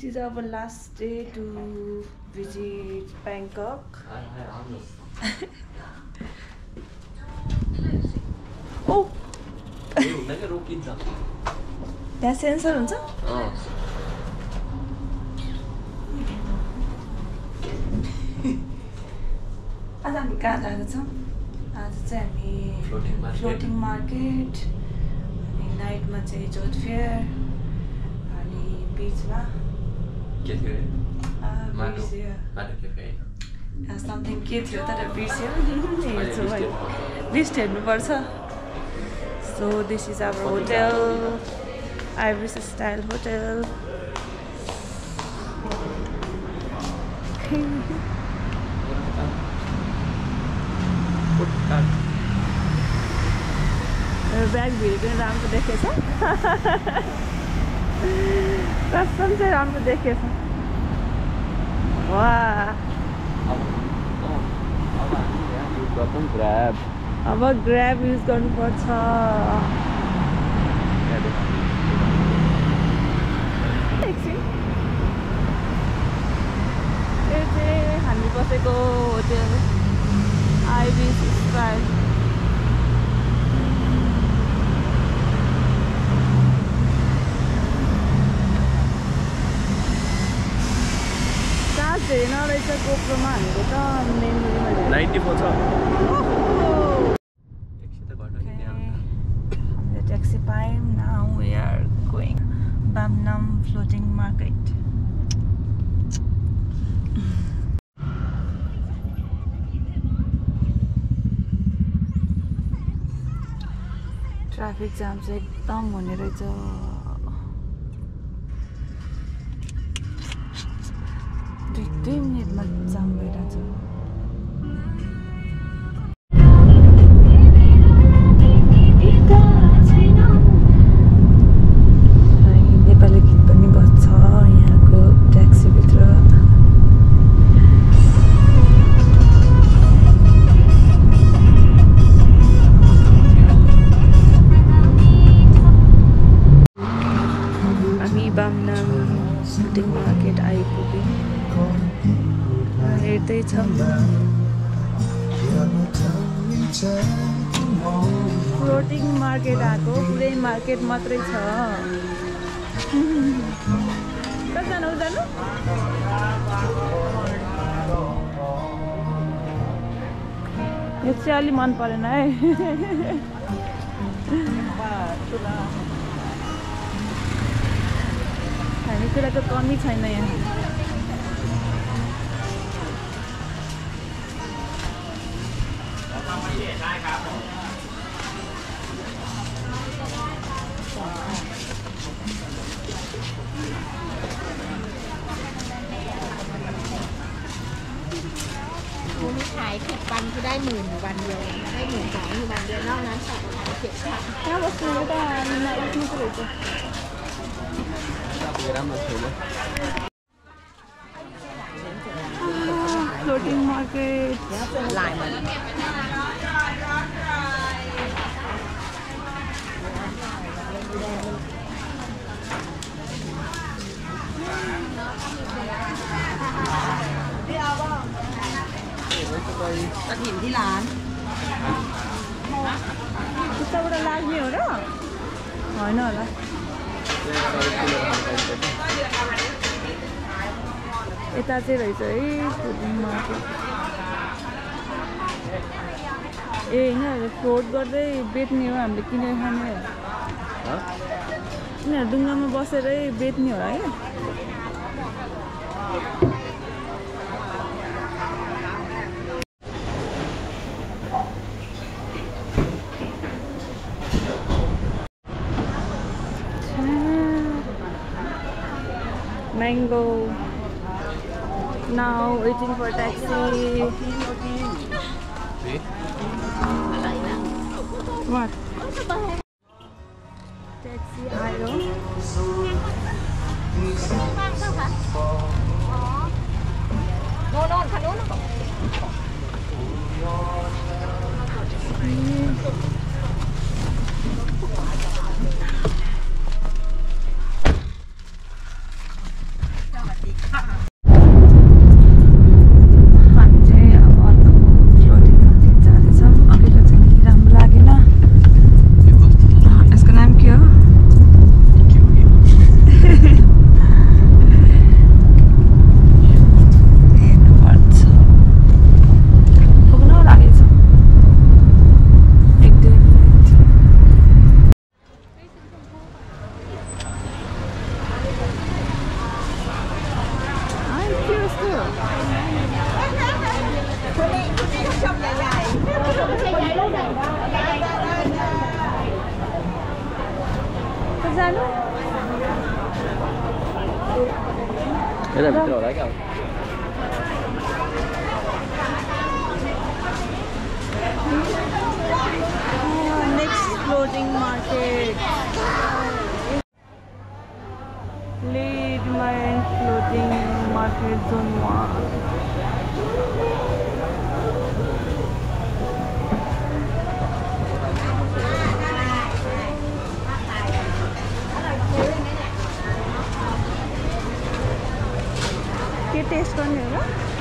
is our last day to visit Bangkok. Oh! त्यहाँ censor हुन्छ? आज हामी कहाँ जाँदैछौँ? आज चाहिँ हामी फ्लोटिङ मार्केट अनि नाइटमा चाहिँ जोत फेयर अनि बिचमा समथिङ के थियो तर बिर्स्यो लिस्ट हेर्नुपर्छ. So this is our hotel, Iris style hotel. Bag भिरेको राम्रो देखेछ. कसम चाहिँ राम्रो देखेछ. वाह. अब ग्र्याब युज गर्नुपर्छ. यो चाहिँ हामी बसेको होटेल आइरिस स्टाइल. चार्ज धेरै नरहेछ गोप्रोमा हानेको त मेमोरीमा 94 छ. Taxi time. Now we are going Bam Nam floating market. Traffic jam चाहिँ एकदम हुने रहेछ. 2 मिनेटमा जाम भइरहेछ. फ्लोटिङ मार्केट आइपुग्यौँ. हेर्दैछौँ फ्लोटिङ मार्केट आएको. पुरै मार्केट मात्रै छ. कता जानु जानु? यो चाहिँ अलि मन परेन है. खानेकुराको कमी छैन यहाँ. คุณขาย10 วันคือได้10,000 วันเดียวได้12,000คือวันเดียวนอกนั้น2,000ค่ะ यहाँ बस्नु त उठ्नु पऱ्यो. फ्लोटिङ मार्केट ที่ร้าน त्यताबाट लाग्ने हो र? होइन होला. यता चाहिँ रहेछ है फ्लोटिङ मार्केट. ए यिनीहरू फ्लोट गर्दै बेच्ने हो. हामीले किनेर खाने हो. यिनीहरू डुङ्गामा बसेरै बेच्ने होला है. Mango. Now waiting for taxi. What? Taxi ayo. No, kanun. जानु यता भित्र होला क्या next clothing market Leadmine Clothing Market Zone 1 के टेस्ट गर्ने हो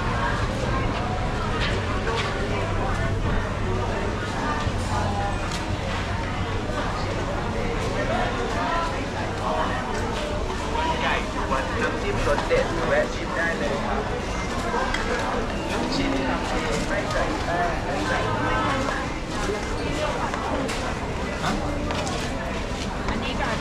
น้ำจิ้มรสเด็ดแวะชิมได้เลยครับชิ้นทำเองไม่ใส่แป้งไม่ใส่อันนี้ก่อน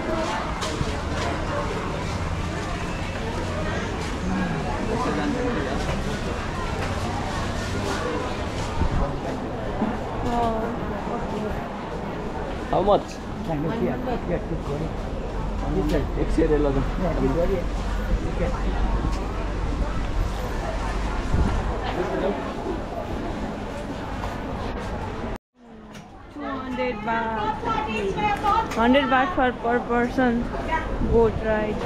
How much? 100 लगा 200 baht 100 baht per person boat ride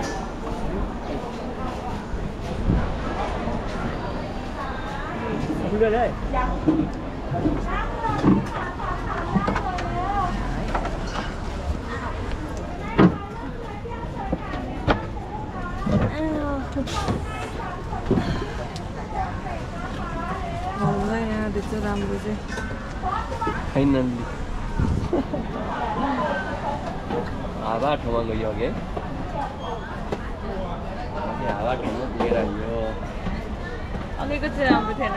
यहाँ देख्छ राम्रो चाहिँ फाइनल्ली हावा ठाउँमा गयो अघि हावा ठाउँमा पुगेर आयो अघिको चाहिँ राम्रो थिएन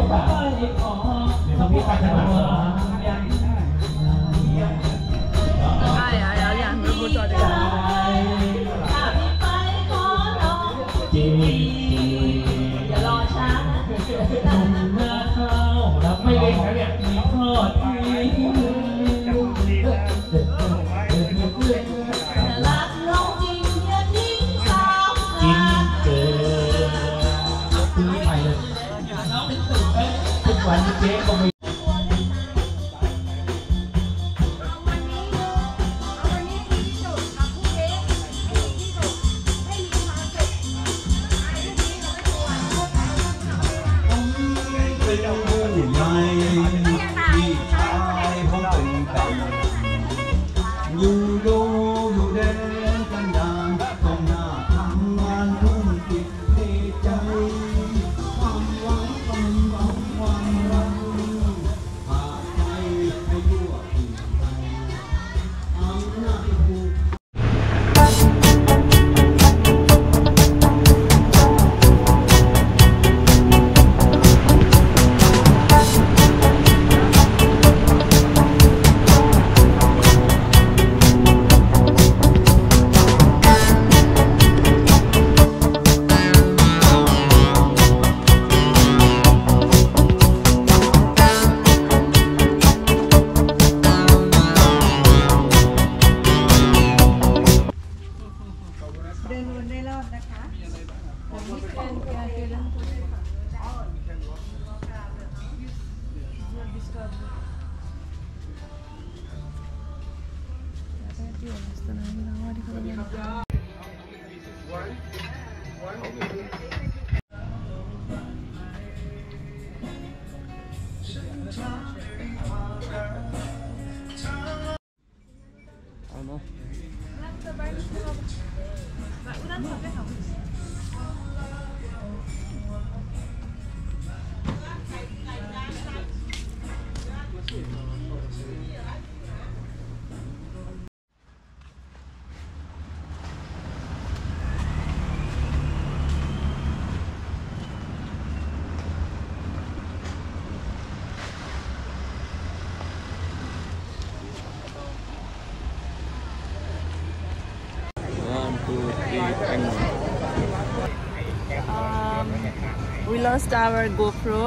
We lost our GoPro.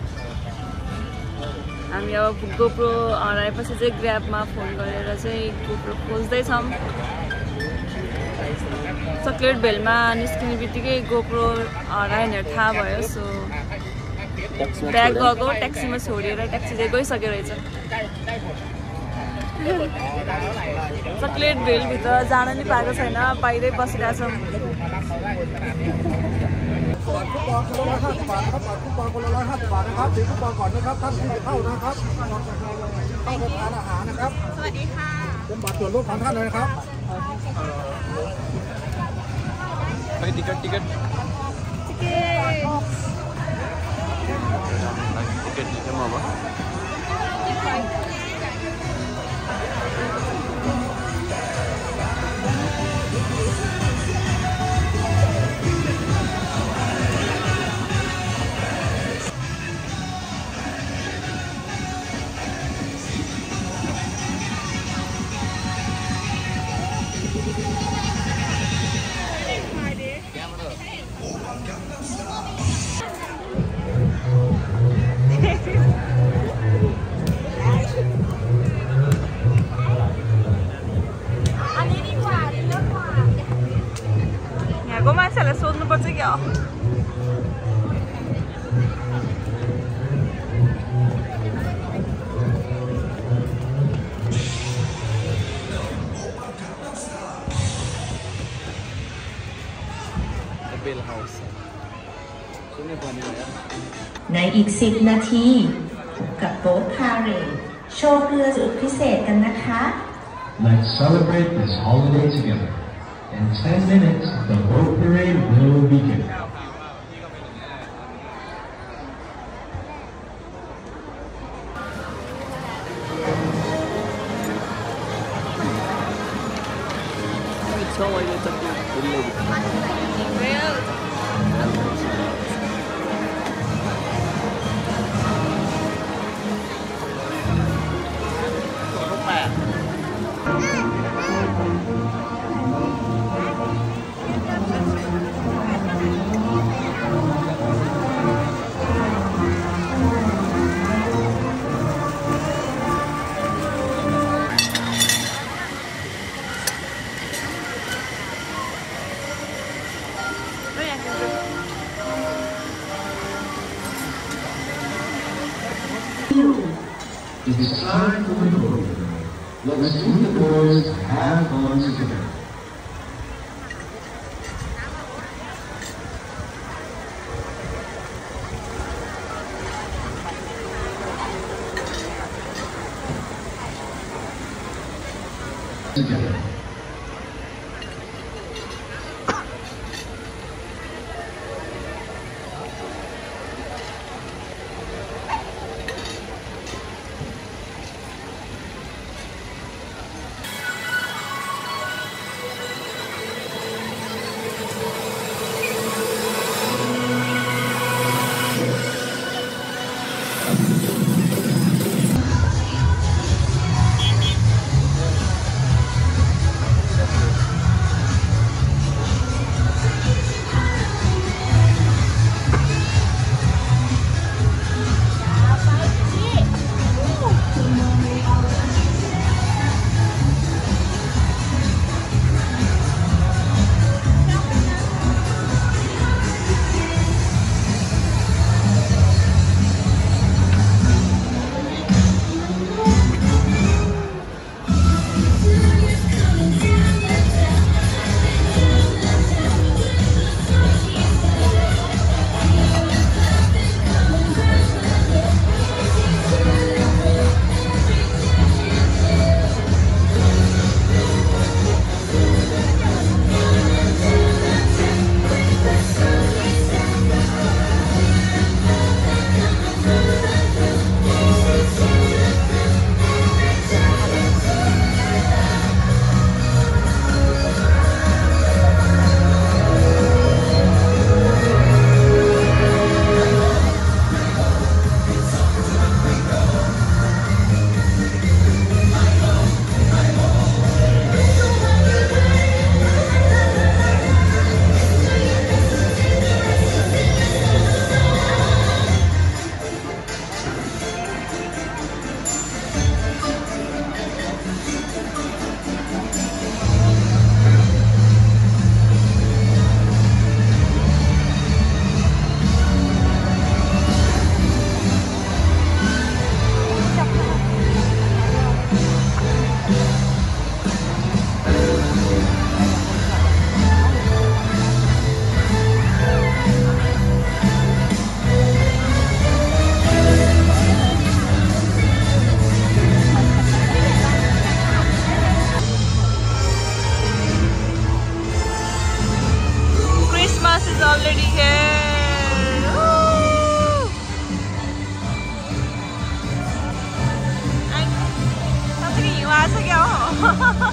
हामी अब GoPro हराएपछि चाहिँ ग्र्याबमा फोन गरेर चाहिँ GoPro खोज्दैछौँ। चक्लेट भेलमा निस्किने बित्तिकै GoPro हरायो भनेर थाहा भयो। सो ब्याग गएको ट्याक्सीमा छोडेर ट्याक्सी चाहिँ गइसक्यो रहेछ। चक्लेट भेलभित्र जान नि पाएको छैन, बाहिरै बसिरहेको छौँ। टिकट यहाँको मान्छेहरूलाई सोध्नुपर्छ क्या ในอีก10 นาทีกับโบ๊ทพาเหรดโชว์เรือสุดพิเศษกันนะคะ Let's celebrate this holiday together. In 10 minutes, the boat parade will begin. It's time for the boat parade. Let's meet the boys and have fun together. Together. Is already here. Woo! Sao thế gì mà sao kìa?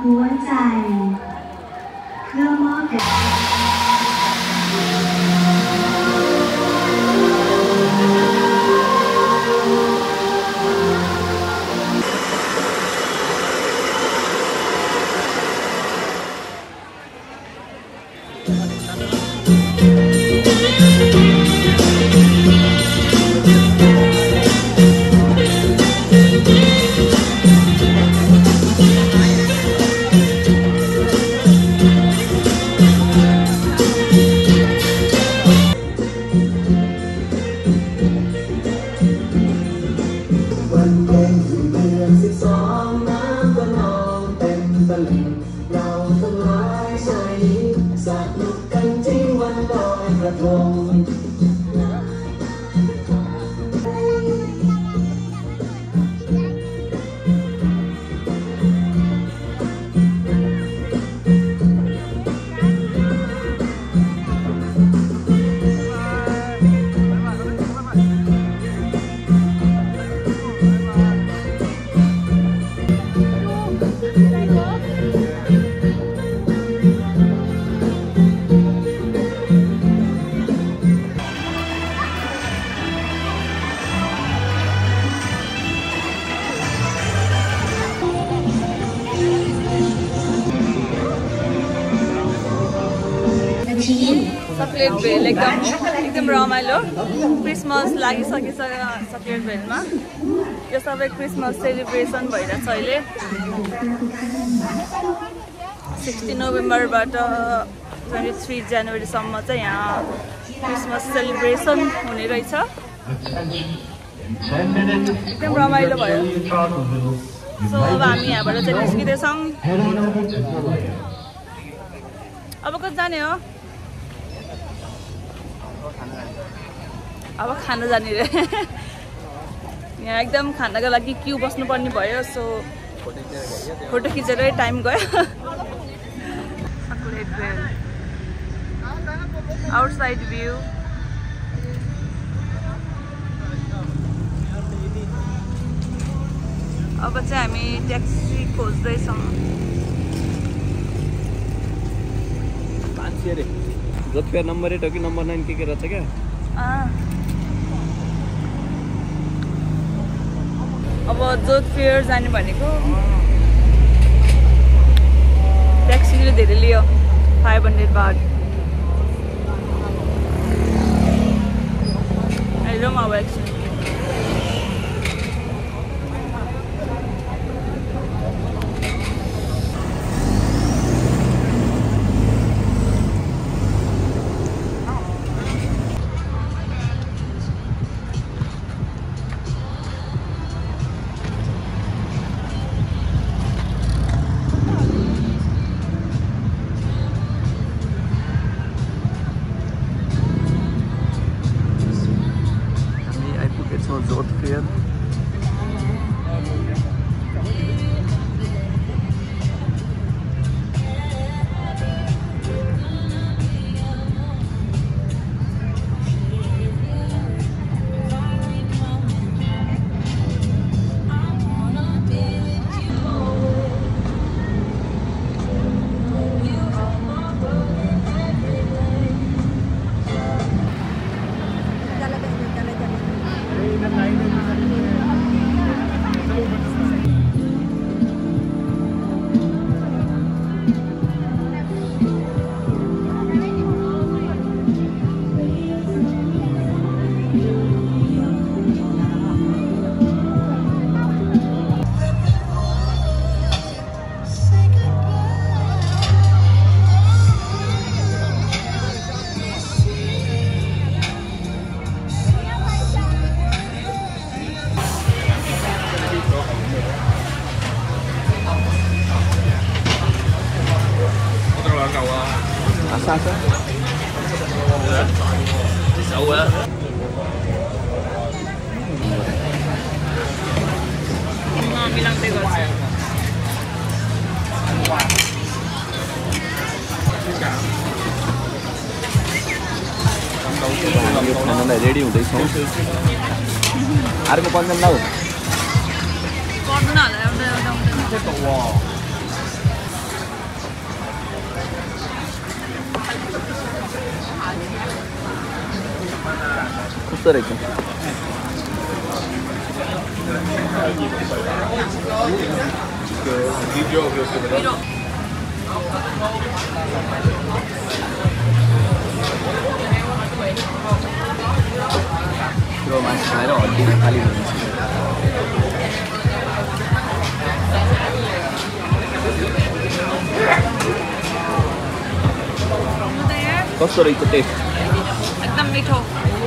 หัวใจเพื่อมอบแด่ chocolate भेल एकदम रमाइलो Christmas लागिसकेछ chocolate भेलमा यो सबै Christmas celebration भइरहेछ अहिले 16 नोभेम्बरबाट 23 जनवरीसम्म चाहिँ यहाँ Christmas celebration हुने रहेछ एकदम रमाइलो भयो सो अब हामी यहाँबाट चाहिँ निस्किँदैछौँ अब कता जाने हो अब खाना जाने रे यहाँ एकदम खानाको लागि क्यू बस्नुपर्ने भयो सो फोटो खिचेरै टाइम गयो आउटसाइड भ्यू अब चाहिँ हामी ट्याक्सी खोज्दैछौँ मान्छे रे जोधपुर नम्बर 8 हो कि नम्बर 9 के रहेछ क्या अब जोधपुर जाने भनेको ट्याक्सीले धेरै लियो 500 बाट हेरौँ अब एकछिन Zothpferd. Sasa. Xấu á. Ngon mi lang tego. खानालाई रेडी हुँदैछौँ अर्को पन्जन लाऊ गर्दैन होला एउटा कस्तो रहेछ त्यो मासु खाएर हड्डी खाली हुन्छ कस्तो रहेछ टेस्ट एकदम मिठो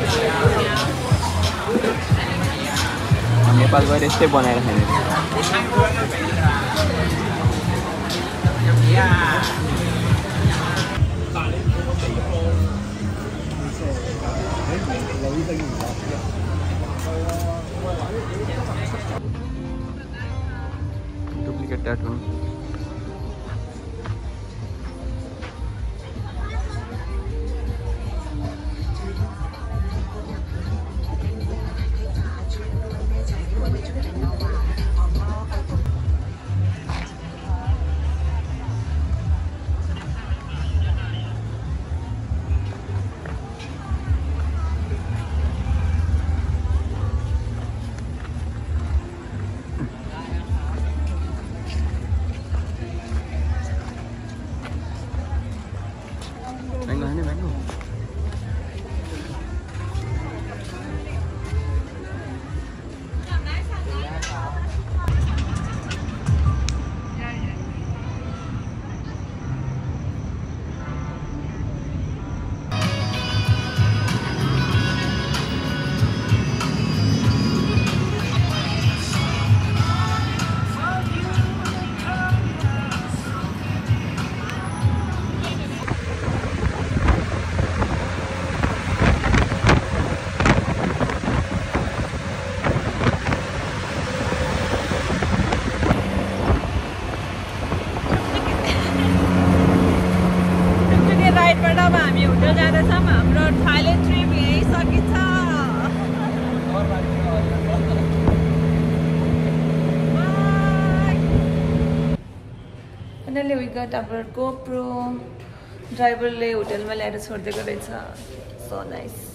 नेपाल गएर यस्तै बनाएर खाने डुप्लिकेट ट्याटू हामी होटल जाँदैछौँ हाम्रो थाइल्यान्ड ट्रिप यहीँ सकिन्छ Finally we got our GoPro. ड्राइभरले होटलमा ल्याएर छोडिदिएको रहेछ. So nice.